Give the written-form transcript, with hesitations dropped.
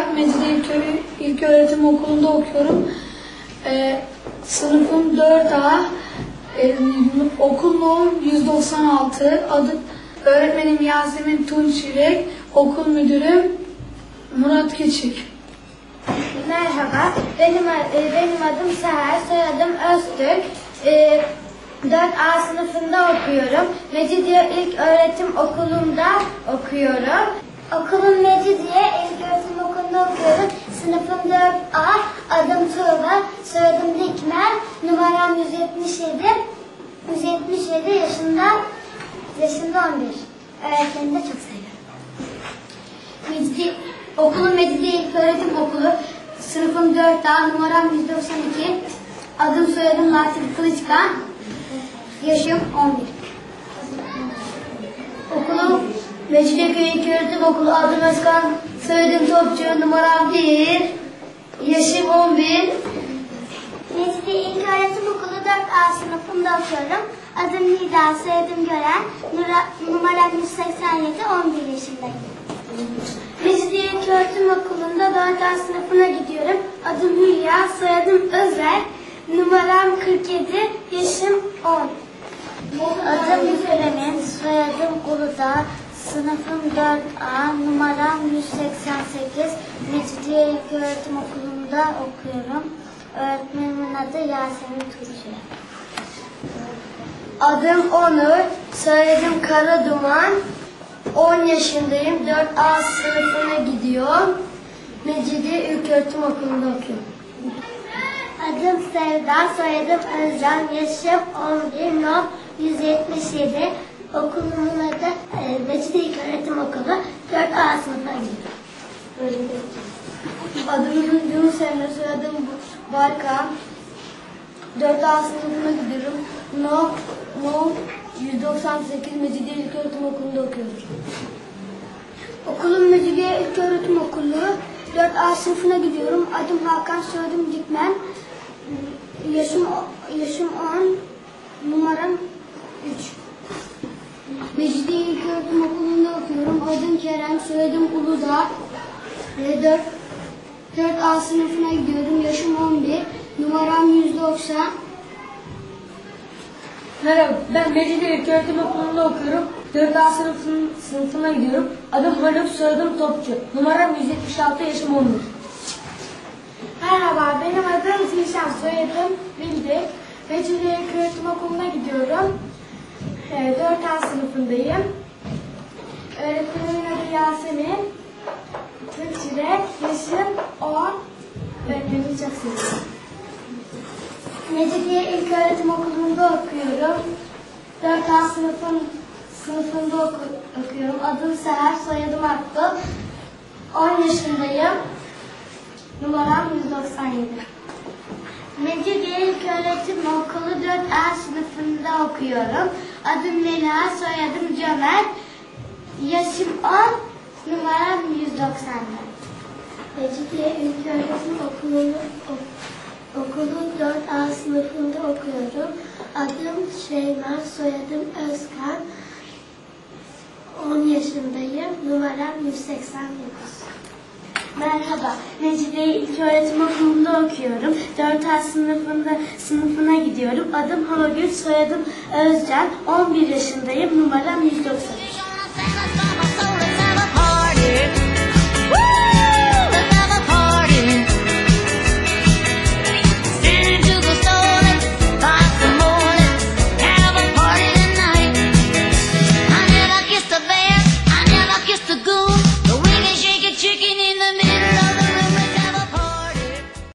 Yahya, Mecidiye İlköğretim Okulu'nda okuyorum. Sınıfım 4A, okul numaram 196, öğretmenim Yasemin Tunçilek, okul müdürüm Murat Keçik. Merhaba, benim adım Seher, soyadım Öztürk. 4A sınıfında okuyorum. Mecidiye İlköğretim Okulu'nda okuyorum. Okulum Mecidiye İlköğretim Okulu'nda okuyorum. Sınıfım 4A, adım Tuğba, soyadım Dikmen, numaram 177. 177 yaşında 11. Öğretmenimi de çok seviyorum. Okulum Mecidiye İlköğretim Okulu. Sınıfım 4A, numaram 192. Adım soyadım Latif Kılıçkan. Yaşım 11. Okulum Mecidiyeköy İlköğretim Okulu. Adım Özkan, soyadım Topçu, numaram 1. Yaşım 11. Mecidiye İlköğretim Okulu 4A sınıfında okuyorum. Adım Nida, soyadım Gören, numaram 187, 11 yaşındayım. Mecidiye İlköğretim Okulu'nda 4A sınıfına gidiyorum. Adım Hülya, soyadım Özer, numaram 47, yaşım 10. Adım Müferemin, soyadım Uludağ, sınıfım 4A, numaram 188. Mecidiye İlköğretim Okulu'nda okuyorum. Öğretmenimin adı Yasemin Tunçilek. Adım Onur, soyadım Karaduman. 10 yaşındayım. 4A sınıfına gidiyorum. Mecidiye İlköğretim Okulu'nda okuyorum. Adım Sevda, soyadım Özcan, yaşım 11, not 177. Okulumun adı Mecidiye İlköğretim Okulu. 4A sınıfına gidiyorum. Adım Yunus Emre, soyadım Barkan. 4A sınıfına gidiyorum. Not 198, Mecidiye İlköğretim Okulu'nda okuyorum. Okulum Mecidiye İlköğretim Okulu. 4A sınıfına gidiyorum. Adım Hakan, soyadım Dikmen. Yaşım 10, numaram 3. Mecidiye İlköğretim Okulu'nda okuyorum. Adım Kerem, soyadım Uludağ. 4A sınıfına gidiyorum. Yaşım 11, numaram 190. Merhaba, ben Mecidiye İlköğretim Okulu'nda okuyorum. 4A sınıfına gidiyorum. Adım Haluk, soyadım Topçu. Numaram 176, yaşım 11. Merhaba, benim adım Zişan, soyadım Bildik. Mecidiye İlköğretim Okulu'na gidiyorum. 4A sınıfındayım. Öğretmenimin adı Yasemin Tunçilek, yaşım 10. Öğretmenimi çok seviyorum. Mecidiye İlköğretim Okulu'nda okuyorum. 4A sınıfında okuyorum. Adım Seher, soyadım Aklı. 10 yaşındayım. Numaram 197. Mecidiye İlköğretim Okulu 4A sınıfında okuyorum. Adım Leyla, soyadım Cömert. Yaşım 10, numaram 194. Mecidiye İlköğretim Okulu 4A sınıfında okuyorum. Adım Şeyma, soyadım Özkan. 10 yaşındayım. Numaram 189. Merhaba, Mecidiye İlköğretim Okulu'nda okuyorum. 4A sınıfına gidiyorum. Adım Havagül, soyadım Özcan. 11 yaşındayım. Numaram 193.